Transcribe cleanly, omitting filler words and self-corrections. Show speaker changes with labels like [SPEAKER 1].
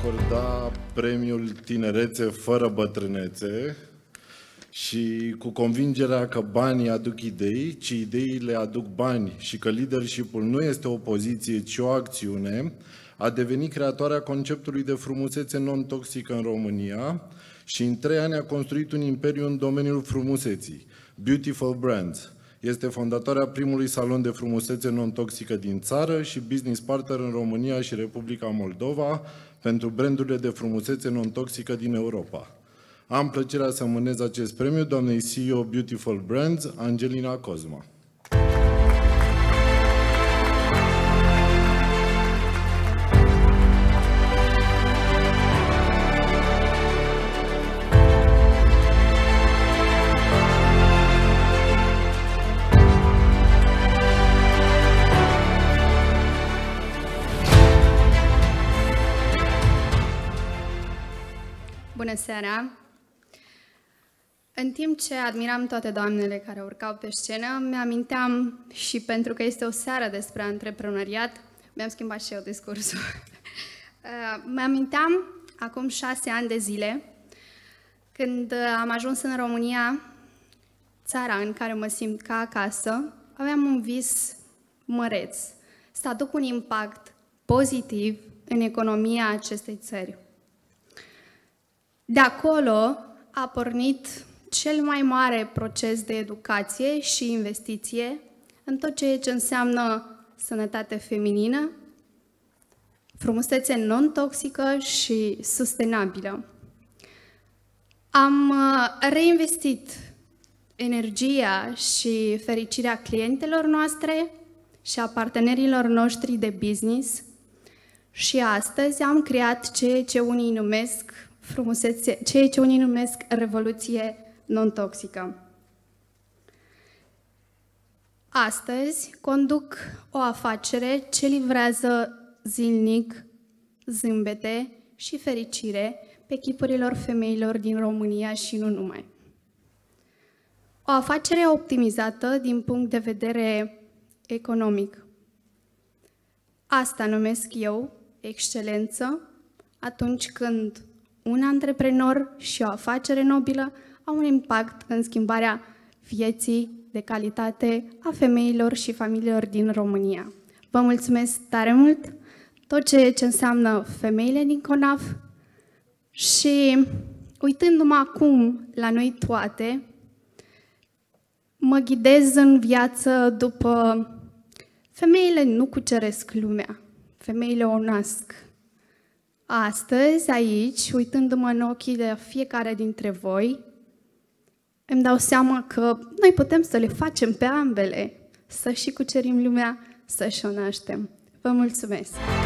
[SPEAKER 1] acorda premiul Tinerețe fără bătrânețe și cu convingerea că banii aduc idei, ci ideile aduc bani și că leadership-ul nu este o poziție, ci o acțiune, a devenit creatoarea conceptului de frumusețe non-toxică în România și în 3 ani a construit un imperiu în domeniul frumuseții, Beautiful Brands. Este fondatoarea primului salon de frumusețe non-toxică din țară și business partner în România și Republica Moldova pentru brandurile de frumusețe non-toxică din Europa. Am plăcerea să mânez acest premiu doamnei CEO Beautiful Brands, Angelina Cosma.
[SPEAKER 2] Bună seara! În timp ce admiram toate doamnele care urcau pe scenă, mi-aminteam, și pentru că este o seară despre antreprenoriat, mi-am schimbat și eu discursul. Mi-aminteam acum 6 ani de zile, când am ajuns în România, țara în care mă simt ca acasă, aveam un vis măreț, să aduc un impact pozitiv în economia acestei țări. De acolo a pornit cel mai mare proces de educație și investiție în tot ceea ce înseamnă sănătate feminină, frumusețe non-toxică și sustenabilă. Am reinvestit energia și fericirea clientelor noastre și a partenerilor noștri de business și astăzi am creat ceea ce unii numesc revoluție non-toxică. Astăzi conduc o afacere ce livrează zilnic zâmbete și fericire pe chipurilor femeilor din România și nu numai. O afacere optimizată din punct de vedere economic. Asta numesc eu excelență atunci când un antreprenor și o afacere nobilă au un impact în schimbarea vieții de calitate a femeilor și familiilor din România. Vă mulțumesc tare mult, tot ce înseamnă femeile din CONAF și uitându-mă acum la noi toate, mă ghidez în viață după femeile nu cuceresc lumea, femeile o nasc. Astăzi, aici, uitându-mă în ochii de fiecare dintre voi, îmi dau seama că noi putem să le facem pe ambele, să și cucerim lumea, să și o naștem. Vă mulțumesc!